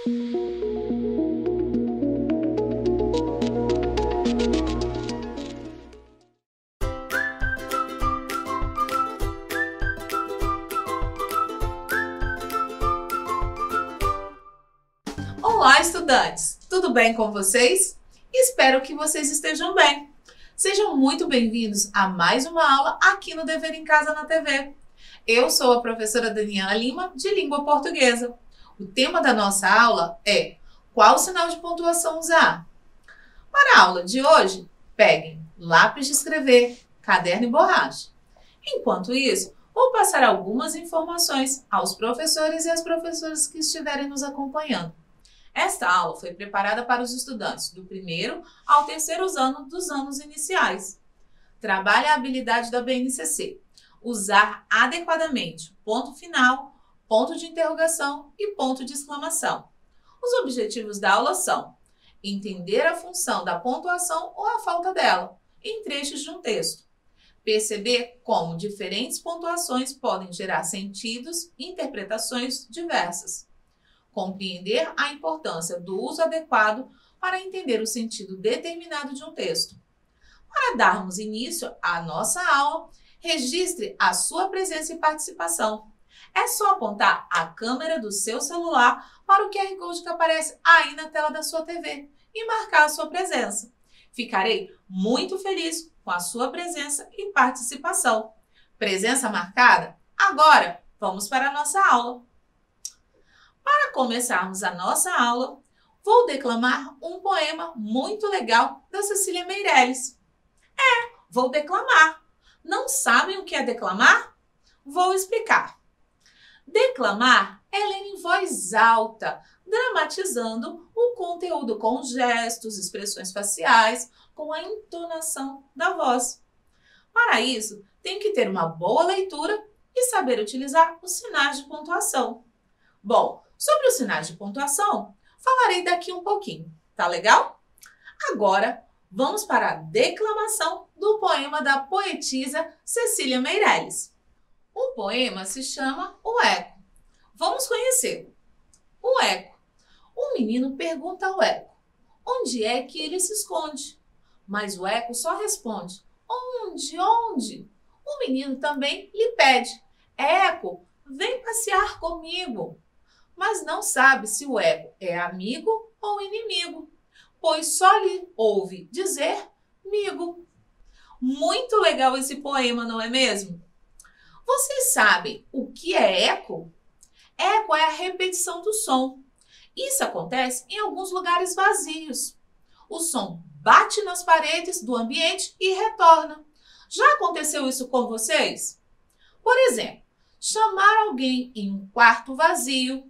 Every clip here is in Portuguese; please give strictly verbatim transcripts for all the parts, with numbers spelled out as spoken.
Olá, estudantes! Tudo bem com vocês? Espero que vocês estejam bem. Sejam muito bem-vindos a mais uma aula aqui no Dever em Casa na T V. Eu sou a professora Daniela Lima, de Língua Portuguesa. O tema da nossa aula é: qual sinal de pontuação usar? Para a aula de hoje, peguem lápis de escrever, caderno e borracha. Enquanto isso, vou passar algumas informações aos professores e às professoras que estiverem nos acompanhando. Esta aula foi preparada para os estudantes do primeiro ao terceiro ano dos anos iniciais. Trabalhe a habilidade da B N C C. Usar adequadamente ponto final, ponto de interrogação e ponto de exclamação. Os objetivos da aula são: entender a função da pontuação ou a falta dela em trechos de um texto. Perceber como diferentes pontuações podem gerar sentidos e interpretações diversas. Compreender a importância do uso adequado para entender o sentido determinado de um texto. Para darmos início à nossa aula, registre a sua presença e participação. É só apontar a câmera do seu celular para o Q R Code que aparece aí na tela da sua T V e marcar a sua presença. Ficarei muito feliz com a sua presença e participação. Presença marcada? Agora, vamos para a nossa aula. Para começarmos a nossa aula, vou declamar um poema muito legal da Cecília Meirelles. É, vou declamar. Não sabem o que é declamar? Vou explicar. Declamar é ler em voz alta, dramatizando o conteúdo com gestos, expressões faciais, com a entonação da voz. Para isso, tem que ter uma boa leitura e saber utilizar os sinais de pontuação. Bom, sobre os sinais de pontuação, falarei daqui um pouquinho, tá legal? Agora, vamos para a declamação do poema da poetisa Cecília Meirelles. O poema se chama O Eco. Vamos conhecê-lo. O eco. Um menino pergunta ao eco: onde é que ele se esconde? Mas o eco só responde: onde, onde? O menino também lhe pede: eco, vem passear comigo. Mas não sabe se o eco é amigo ou inimigo, pois só lhe ouve dizer migo. Muito legal esse poema, não é mesmo? Vocês sabem o que é eco? Eco é a repetição do som. Isso acontece em alguns lugares vazios. O som bate nas paredes do ambiente e retorna. Já aconteceu isso com vocês? Por exemplo, chamar alguém em um quarto vazio,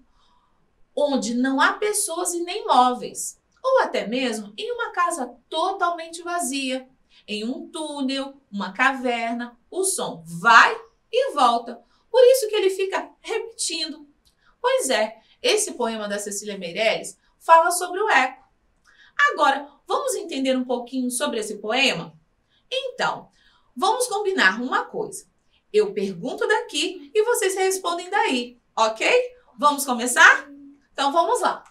onde não há pessoas e nem móveis, ou até mesmo em uma casa totalmente vazia, em um túnel, uma caverna, o som vai e volta, por isso que ele fica repetindo. Pois é, esse poema da Cecília Meirelles fala sobre o eco. Agora, vamos entender um pouquinho sobre esse poema? Então, vamos combinar uma coisa. Eu pergunto daqui e vocês respondem daí, ok? Vamos começar? Então, vamos lá.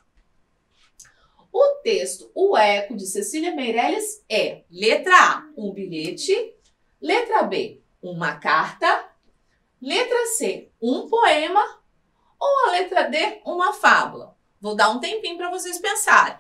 O texto O Eco, de Cecília Meirelles, é: letra A, um bilhete. Letra B, uma carta. Letra C, um poema. Ou a letra D, uma fábula. Vou dar um tempinho para vocês pensarem.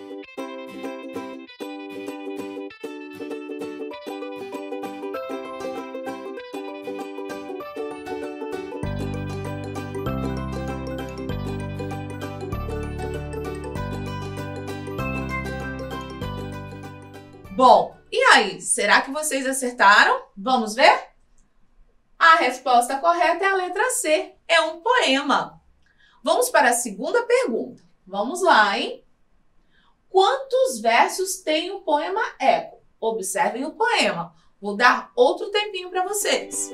Bom, e aí? Será que vocês acertaram? Vamos ver? A resposta correta é a letra C, é um poema. Vamos para a segunda pergunta. Vamos lá, hein? Quantos versos tem o poema Eco? Observem o poema. Vou dar outro tempinho para vocês.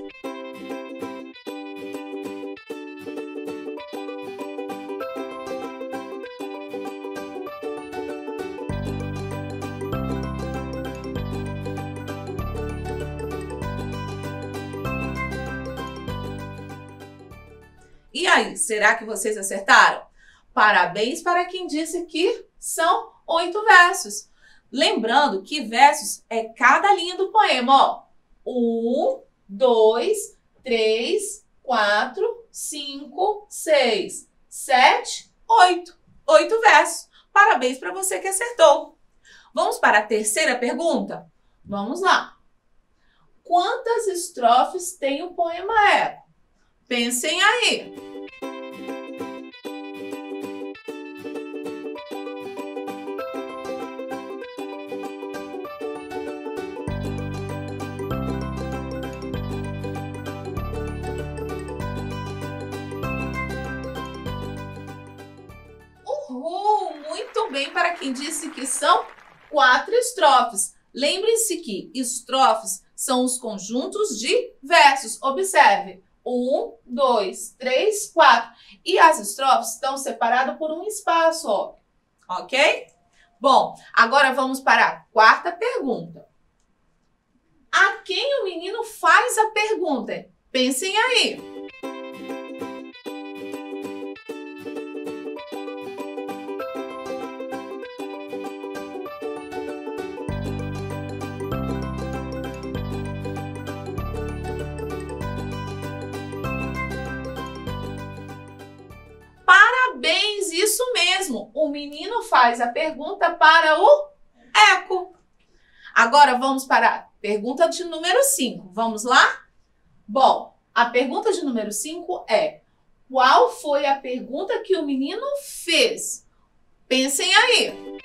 E aí, será que vocês acertaram? Parabéns para quem disse que são oito versos. Lembrando que versos é cada linha do poema, ó. Um, dois, três, quatro, cinco, seis, sete, oito. Oito versos. Parabéns para você que acertou. Vamos para a terceira pergunta? Vamos lá. Quantas estrofes tem o poema Eco? Pensem aí. Uhul! Muito bem para quem disse que são quatro estrofes. Lembre-se que estrofes são os conjuntos de versos. Observe. Um, dois, três, quatro. E as estrofes estão separadas por um espaço, ó. Ok? Bom, agora vamos para a quarta pergunta. A quem o menino faz a pergunta? Pensem aí. Parabéns, isso mesmo. O menino faz a pergunta para o Eco. Agora vamos para a pergunta de número cinco. Vamos lá? Bom, a pergunta de número cinco é: qual foi a pergunta que o menino fez? Pensem aí.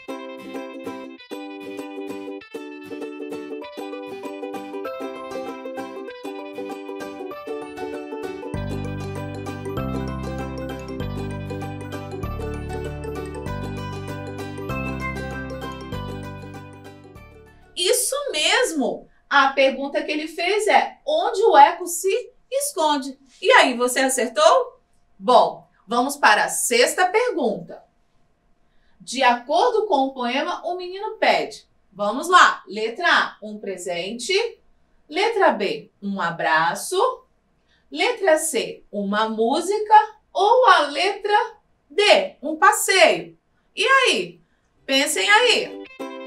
Isso mesmo! A pergunta que ele fez é: onde o Eco se esconde? E aí, você acertou? Bom, vamos para a sexta pergunta. De acordo com o poema, o menino pede. Vamos lá. Letra A, um presente. Letra B, um abraço. Letra C, uma música. Ou a letra D, um passeio. E aí? Pensem aí.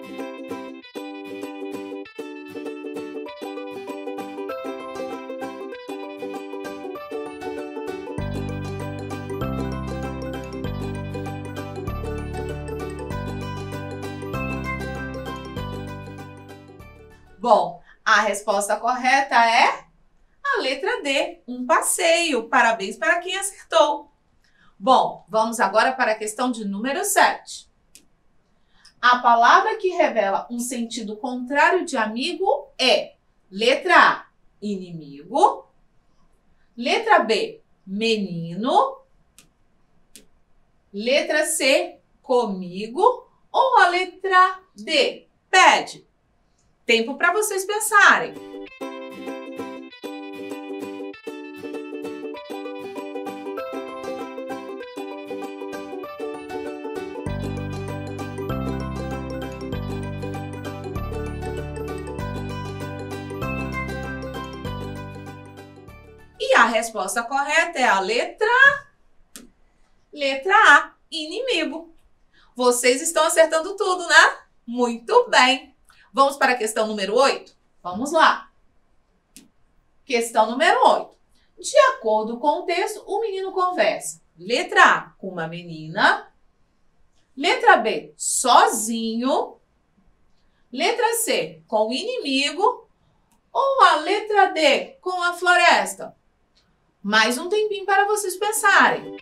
Bom, a resposta correta é a letra D, um passeio. Parabéns para quem acertou. Bom, vamos agora para a questão de número sete. A palavra que revela um sentido contrário de amigo é letra A, inimigo. Letra B, menino. Letra C, comigo. Ou a letra D, pede. Tempo para vocês pensarem. E a resposta correta é a letra letra A, inimigo. Vocês estão acertando tudo, né? Muito bem. Vamos para a questão número oito? Vamos lá. Questão número oito. De acordo com o texto, o menino conversa. Letra A, com uma menina. Letra B, sozinho. Letra C, com o inimigo. Ou a letra D, com a floresta? Mais um tempinho para vocês pensarem.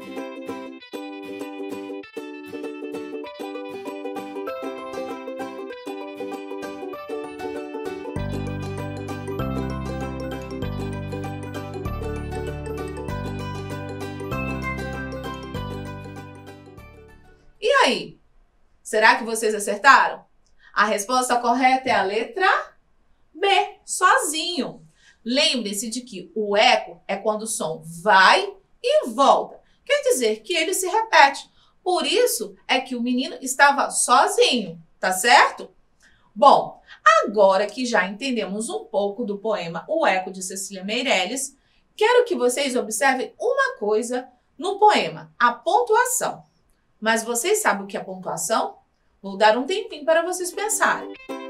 E aí? Será que vocês acertaram? A resposta correta é a letra B, sozinho. Lembre-se de que o eco é quando o som vai e volta. Quer dizer que ele se repete. Por isso é que o menino estava sozinho, tá certo? Bom, agora que já entendemos um pouco do poema O Eco de Cecília Meirelles, quero que vocês observem uma coisa no poema, a pontuação. Mas vocês sabem o que é pontuação? Vou dar um tempinho para vocês pensarem.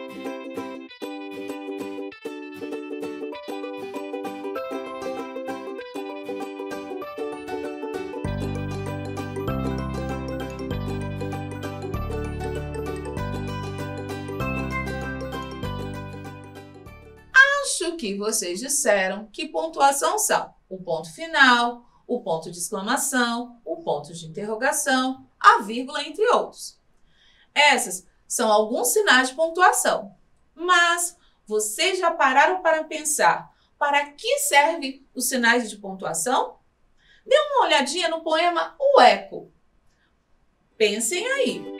Acho que vocês disseram que pontuação são o ponto final, o ponto de exclamação, o ponto de interrogação, a vírgula, entre outros. Essas são alguns sinais de pontuação. Mas vocês já pararam para pensar para que servem os sinais de pontuação? Dê uma olhadinha no poema O Eco. Pensem aí.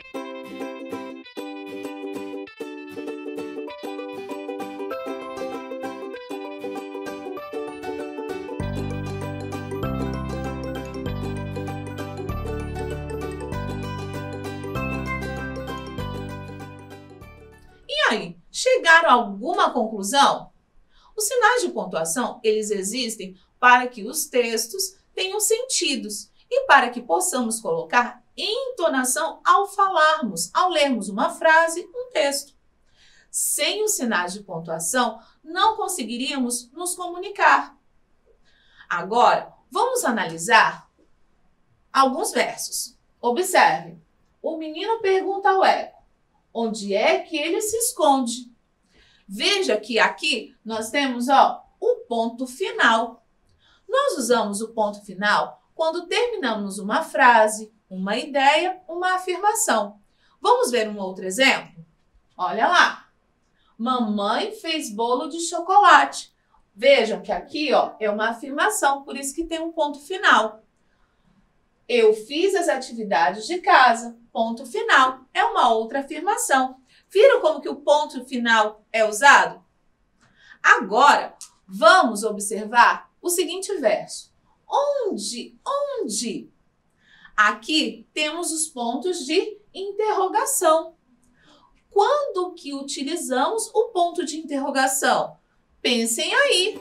E aí, chegaram a alguma conclusão? Os sinais de pontuação, eles existem para que os textos tenham sentidos e para que possamos colocar entonação ao falarmos, ao lermos uma frase, um texto. Sem os sinais de pontuação, não conseguiríamos nos comunicar. Agora, vamos analisar alguns versos. Observe, o menino pergunta ao Eco, onde é que ele se esconde? Veja que aqui nós temos ó, o ponto final. Nós usamos o ponto final quando terminamos uma frase, uma ideia, uma afirmação. Vamos ver um outro exemplo? Olha lá. Mamãe fez bolo de chocolate. Vejam que aqui ó, é uma afirmação, por isso que tem um ponto final. Eu fiz as atividades de casa. Ponto final. É uma outra afirmação. Viram como que o ponto final é usado? Agora, vamos observar o seguinte verso. Onde? Onde? Aqui temos os pontos de interrogação. Quando que utilizamos o ponto de interrogação? Pensem aí.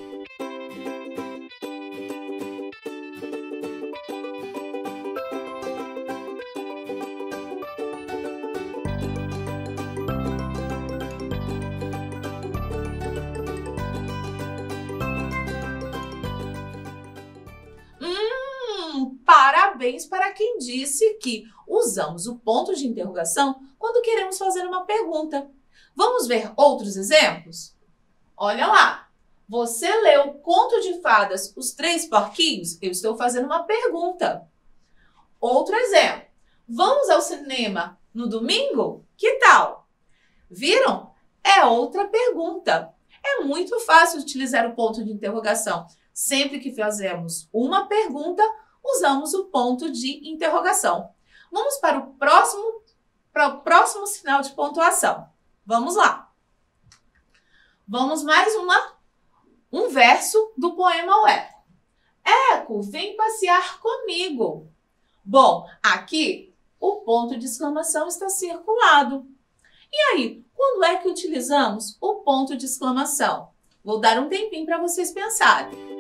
Parabéns para quem disse que usamos o ponto de interrogação quando queremos fazer uma pergunta. Vamos ver outros exemplos? Olha lá. Você leu o Conto de Fadas Os Três Porquinhos? Eu estou fazendo uma pergunta. Outro exemplo. Vamos ao cinema no domingo? Que tal? Viram? É outra pergunta. É muito fácil utilizar o ponto de interrogação. Sempre que fazemos uma pergunta, usamos o ponto de interrogação. Vamos para o próximo, para o próximo sinal de pontuação. Vamos lá. Vamos mais uma, um verso do poema O Eco. Eco, vem passear comigo. Bom, aqui o ponto de exclamação está circulado. E aí, quando é que utilizamos o ponto de exclamação? Vou dar um tempinho para vocês pensarem.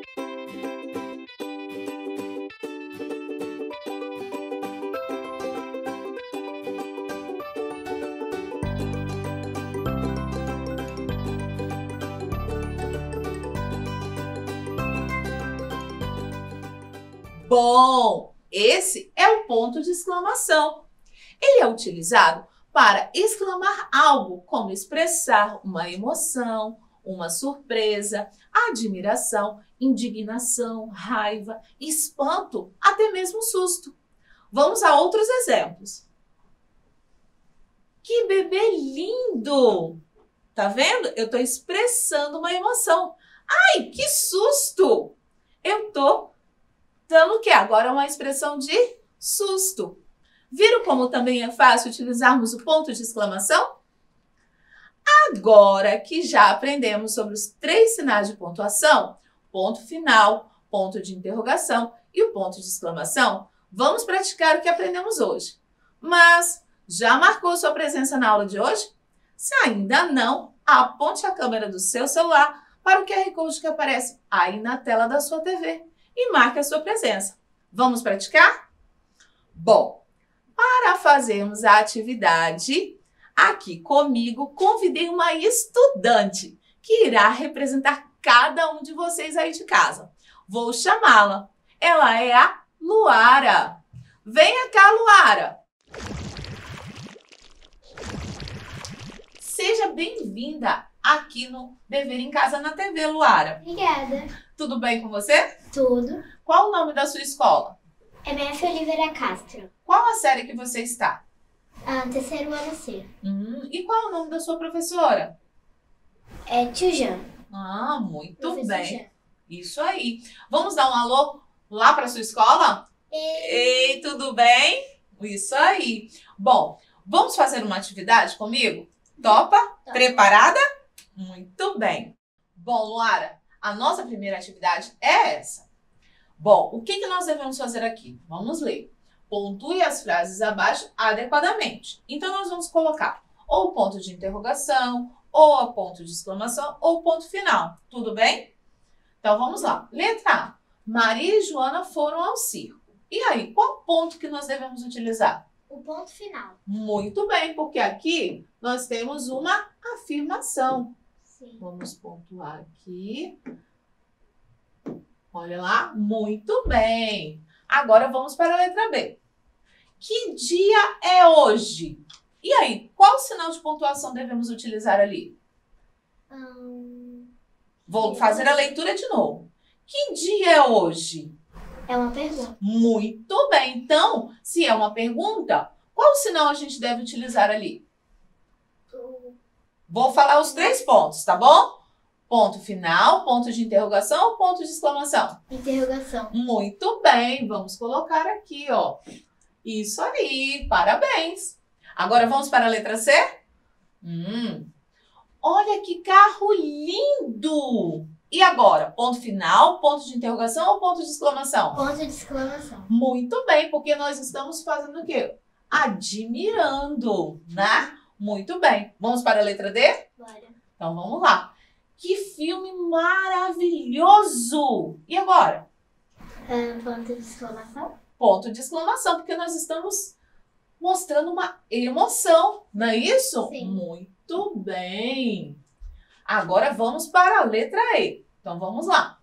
Bom, esse é o ponto de exclamação. Ele é utilizado para exclamar algo, como expressar uma emoção, uma surpresa, admiração, indignação, raiva, espanto, até mesmo susto. Vamos a outros exemplos. Que bebê lindo! Tá vendo? Eu estou expressando uma emoção. Ai, que susto! Eu estou dando o quê? Agora uma expressão de susto. Viram como também é fácil utilizarmos o ponto de exclamação? Agora que já aprendemos sobre os três sinais de pontuação, ponto final, ponto de interrogação e o ponto de exclamação, vamos praticar o que aprendemos hoje. Mas já marcou sua presença na aula de hoje? Se ainda não, aponte a câmera do seu celular para o Q R Code que aparece aí na tela da sua T V e marque a sua presença. Vamos praticar? Bom, para fazermos a atividade, aqui comigo, convidei uma estudante que irá representar cada um de vocês aí de casa. Vou chamá-la. Ela é a Luara. Venha cá, Luara. Seja bem-vinda aqui no Dever em Casa na T V, Luara. Obrigada. Tudo bem com você? Tudo. Qual o nome da sua escola? M F Oliveira Castro. Qual a série que você está? Ah, terceiro ano C. Hum, e qual é o nome da sua professora? É Tio Jean. Ah, muito Professor bem. Jean. Isso aí. Vamos dar um alô lá para sua escola? E... Ei, tudo bem? Isso aí. Bom, vamos fazer uma atividade comigo? Topa? Topa. Preparada? Muito bem. Bom, Luara, a nossa primeira atividade é essa. Bom, o que, que nós devemos fazer aqui? Vamos ler. Pontue as frases abaixo adequadamente. Então, nós vamos colocar ou ponto de interrogação, ou a ponto de exclamação, ou ponto final. Tudo bem? Então, vamos lá. Letra A. Maria e Joana foram ao circo. E aí, qual ponto que nós devemos utilizar? O ponto final. Muito bem, porque aqui nós temos uma afirmação. Sim. Vamos pontuar aqui. Olha lá, muito bem. Agora vamos para a letra B. Que dia é hoje? E aí, qual sinal de pontuação devemos utilizar ali? Hum, Vou fazer a leitura de novo. Que dia é hoje? é uma pergunta. Muito bem. Então, se é uma pergunta, qual sinal a gente deve utilizar ali? O... Vou falar os três pontos, tá bom? Ponto final, ponto de interrogação ou ponto de exclamação? Interrogação. Muito bem, vamos colocar aqui, ó. Isso aí, parabéns. Agora vamos para a letra C? Hum, olha que carro lindo! E agora, ponto final, ponto de interrogação ou ponto de exclamação? Ponto de exclamação. Muito bem, porque nós estamos fazendo o quê? Admirando, né? Muito bem. Vamos para a letra D? Bora. Então vamos lá. Que filme maravilhoso! E agora? Ah, ponto de exclamação. Ponto de exclamação, porque nós estamos mostrando uma emoção, não é isso? Sim. Muito bem. Agora vamos para a letra E. Então vamos lá.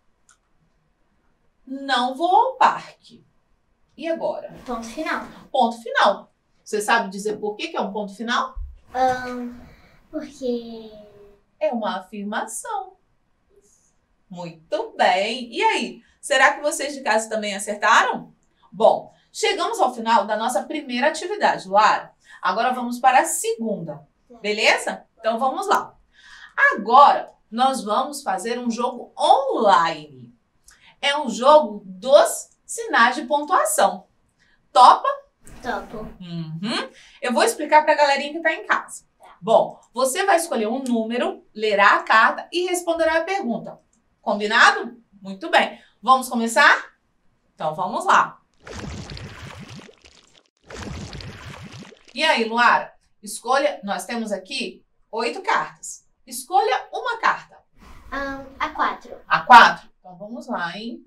Não vou ao parque. E agora? Ponto final. Ponto final. Você sabe dizer por que que é um ponto final? Hum, porque... É uma afirmação. Muito bem. E aí? Será que vocês de casa também acertaram? Bom, chegamos ao final da nossa primeira atividade, Luara. Agora vamos para a segunda. Beleza? Então vamos lá. Agora nós vamos fazer um jogo online. É um jogo dos sinais de pontuação. Topa? Topo. Uhum. Eu vou explicar para a galerinha que está em casa. Bom, você vai escolher um número, lerá a carta e responderá a pergunta. Combinado? Muito bem. Vamos começar? Então vamos lá. E aí, Luara? Escolha, nós temos aqui oito cartas. Escolha uma carta. Hum, a quatro. A quatro? Então vamos lá, hein?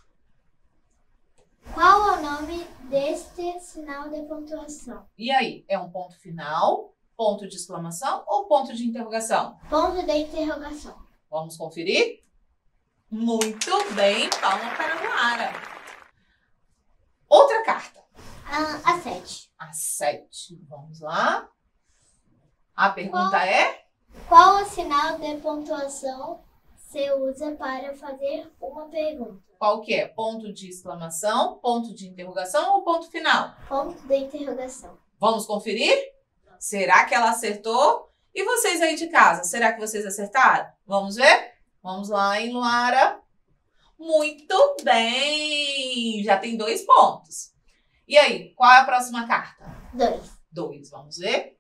Qual é o nome deste sinal de pontuação? E aí, é um ponto final, ponto de exclamação ou ponto de interrogação? Ponto de interrogação. Vamos conferir? Muito bem, palma para a Luara. Outra carta. Hum, a sete. A sete. Vamos lá. A pergunta Qual? é? Qual o sinal de pontuação se usa para fazer uma pergunta? Qual que é? Ponto de exclamação, ponto de interrogação ou ponto final? Ponto de interrogação. Vamos conferir? Será que ela acertou? E vocês aí de casa, será que vocês acertaram? Vamos ver? Vamos lá, hein, Luara? Muito bem! Já tem dois pontos. E aí, qual é a próxima carta? Dois. Dois, vamos ver?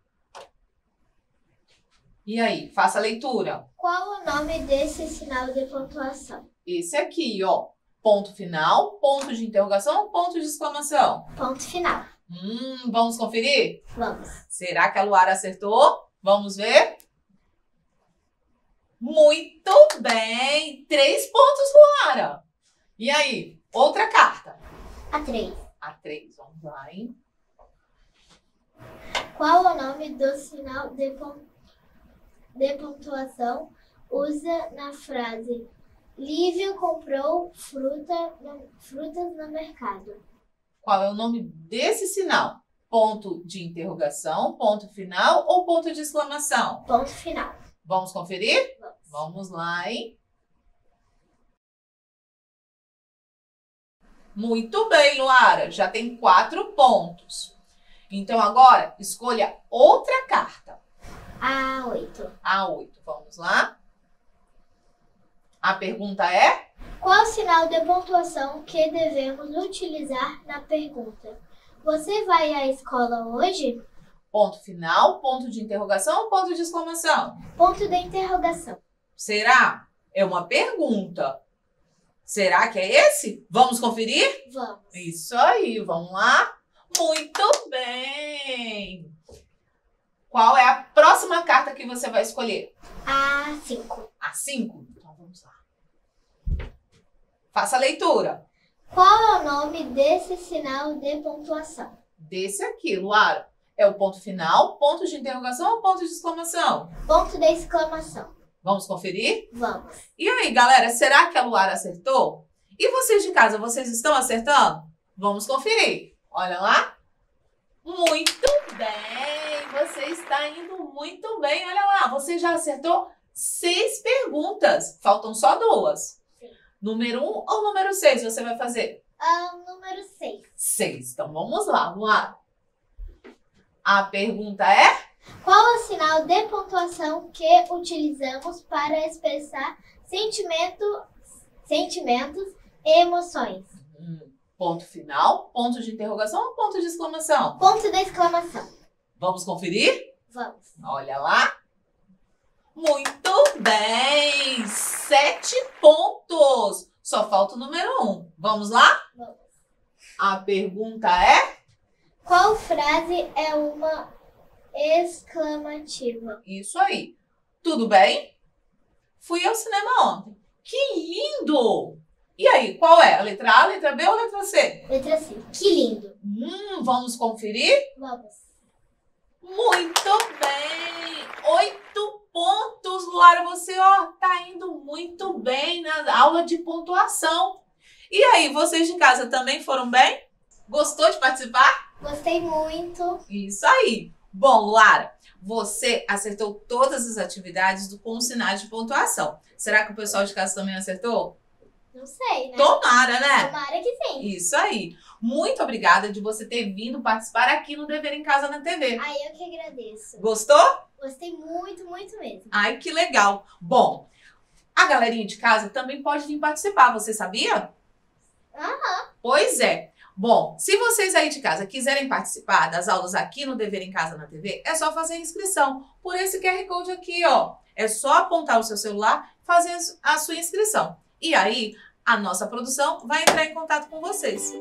E aí, faça a leitura. Qual o nome desse sinal de pontuação? Esse aqui, ó. Ponto final, ponto de interrogação, ponto de exclamação. Ponto final. Hum, vamos conferir? Vamos. Será que a Luara acertou? Vamos ver? Muito bem! Três pontos, Luara. E aí, outra carta. A três. A três, vamos lá, hein? nome do sinal de, pon de pontuação usa na frase Lívia comprou fruta no, frutas no mercado? Qual é o nome desse sinal? Ponto de interrogação, ponto final ou ponto de exclamação? Ponto final. Vamos conferir? Vamos. Vamos lá, hein? Muito bem, Luara. Já tem quatro pontos. Então, agora, escolha outra carta. A oito. A oito. Vamos lá? A pergunta é? Qual sinal de pontuação que devemos utilizar na pergunta? Você vai à escola hoje? Ponto final, ponto de interrogação ou ponto de exclamação? Ponto de interrogação. Será? É uma pergunta. Será que é esse? Vamos conferir? Vamos. Isso aí, vamos lá? Muito bem! Qual é a próxima carta que você vai escolher? A cinco. A cinco? Então vamos lá. Faça a leitura. Qual é o nome desse sinal de pontuação? Desse aqui, Luara. É o ponto final, ponto de interrogação ou ponto de exclamação? Ponto de exclamação. Vamos conferir? Vamos. E aí, galera, será que a Luara acertou? E vocês de casa, vocês estão acertando? Vamos conferir. Olha lá. Muito bem! Você está indo muito bem. Olha lá, você já acertou seis perguntas. Faltam só duas. Sim. Número um ou número seis você vai fazer? Ah, número seis. Seis. Então vamos lá, Luara. A pergunta é? Qual é o sinal de pontuação que utilizamos para expressar sentimento, sentimentos e emoções? Hum, ponto final, ponto de interrogação ou ponto de exclamação? Ponto de exclamação. Vamos conferir? Vamos. Olha lá. Muito bem! Sete pontos. Só falta o número um. Vamos lá? Vamos. A pergunta é? Qual frase é uma exclamativa? Isso aí. Tudo bem? Fui ao cinema ontem. Que lindo! E aí, qual é? A letra A, a letra B ou a letra C? Letra C. Que lindo. Hum, vamos conferir? Vamos. Muito bem! Oito pontos, Luara. Você, ó, tá indo muito bem na aula de pontuação. E aí, vocês de casa também foram bem? Gostou de participar? Gostei muito. Isso aí. Bom, Luara, você acertou todas as atividades do com sinais de pontuação. Será que o pessoal de casa também acertou? Não sei, né? Tomara, né? Tomara que sim. Isso aí. Muito obrigada de você ter vindo participar aqui no Dever em Casa na T V. Ai, eu que agradeço. Gostou? Gostei muito, muito mesmo. Ai, que legal. Bom, a galerinha de casa também pode vir participar, você sabia? Aham. Pois é. Bom, se vocês aí de casa quiserem participar das aulas aqui no Dever em Casa na T V, é só fazer a inscrição por esse Q R Code aqui, ó. É só apontar o seu celular e fazer a sua inscrição. E aí, a nossa produção vai entrar em contato com vocês.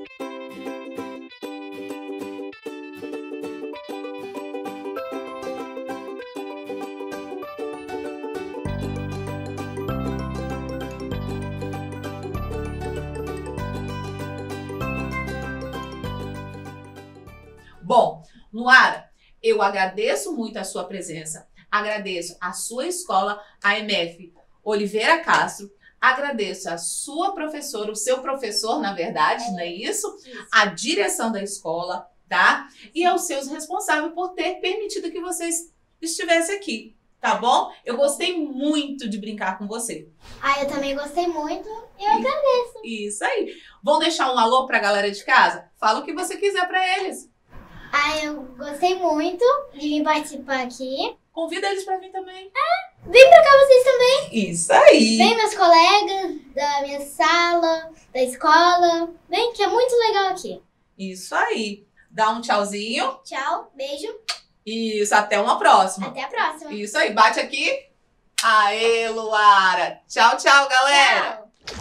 Bom, Luara, eu agradeço muito a sua presença, agradeço a sua escola, a M F Oliveira Castro, agradeço a sua professora, o seu professor, na verdade, é. Não é isso? isso? A direção da escola, tá? E aos seus responsáveis por ter permitido que vocês estivessem aqui, tá bom? Eu gostei muito de brincar com você. Ah, eu também gostei muito e eu agradeço. Isso aí. Vamos deixar um alô pra galera de casa? Fala o que você quiser pra eles. Ah, eu gostei muito de vir participar aqui. Convida eles pra vir também. É, vem pra cá vocês também. Isso aí. Vem meus colegas da minha sala, da escola. Vem que é muito legal aqui. Isso aí. Dá um tchauzinho. Tchau, beijo. Isso, até uma próxima. Até a próxima. Isso aí, bate aqui. Aê, Luara. Tchau, tchau, galera. Tchau.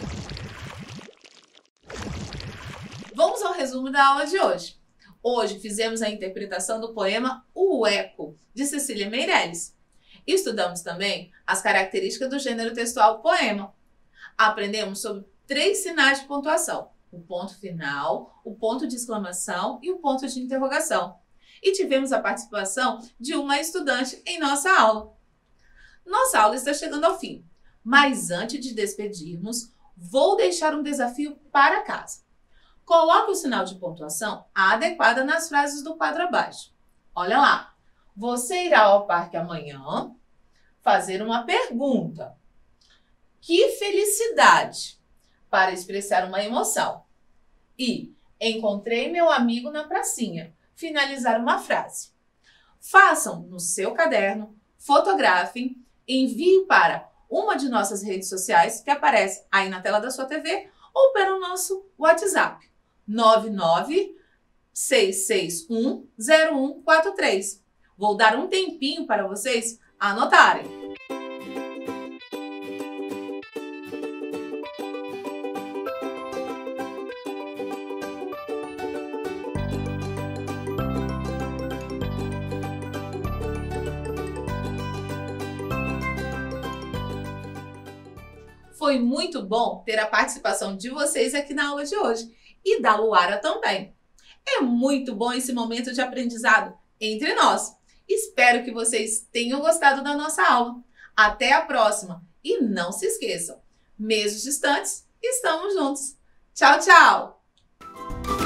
Vamos ao resumo da aula de hoje. Hoje fizemos a interpretação do poema O Eco, de Cecília Meirelles. Estudamos também as características do gênero textual poema. Aprendemos sobre três sinais de pontuação: o ponto final, o ponto de exclamação e o ponto de interrogação. e tivemos a participação de uma estudante em nossa aula. Nossa aula está chegando ao fim, mas antes de despedirmos, vou deixar um desafio para casa. Coloque o sinal de pontuação adequada nas frases do quadro abaixo. Olha lá, você irá ao parque amanhã fazer uma pergunta. Que felicidade! Para expressar uma emoção. E encontrei meu amigo na pracinha. Finalizar uma frase. Façam no seu caderno, fotografem, enviem para uma de nossas redes sociais que aparece aí na tela da sua T V ou pelo nosso WhatsApp nove nove seis seis um zero um quatro três. Vou dar um tempinho para vocês anotarem. Foi muito bom ter a participação de vocês aqui na aula de hoje e da Luara também. É muito bom esse momento de aprendizado entre nós. Espero que vocês tenham gostado da nossa aula. Até a próxima e não se esqueçam, mesmo distantes, estamos juntos. Tchau, tchau!